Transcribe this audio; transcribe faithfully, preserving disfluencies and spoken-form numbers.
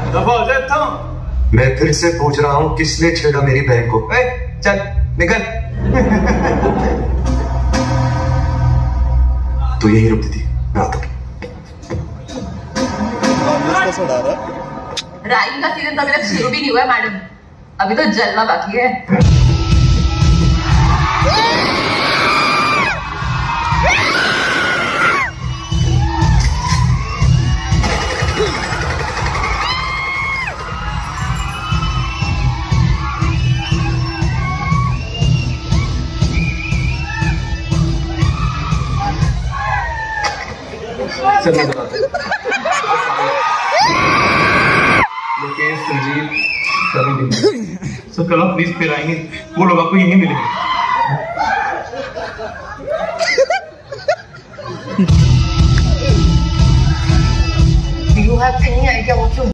दफा हो जाए तो। मैं फिर से पूछ रहा हूँ, किसने छेड़ा मेरी बहन को? ए, चल निकल। तू यही रुकती थी, मैं आता हूँ। राइम का सीजन तो अभी तक शुरू भी नहीं हुआ है मैडम, अभी तो जलना बाकी है। सर मैं बताता हूँ, मुकेश, संजीव, करुण, सर कल आप प्लीज फिर आएंगे, वो लोग आपको यहीं मिलेंगे। Do you have any idea what you